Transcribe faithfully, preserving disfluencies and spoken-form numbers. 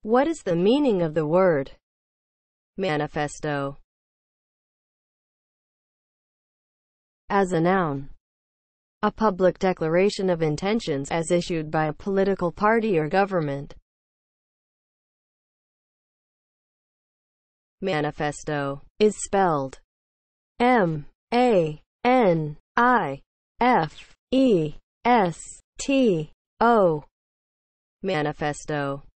What is the meaning of the word manifesto? As a noun, a public declaration of intentions as issued by a political party or government. Manifesto is spelled M A N I F E S T O. Manifesto.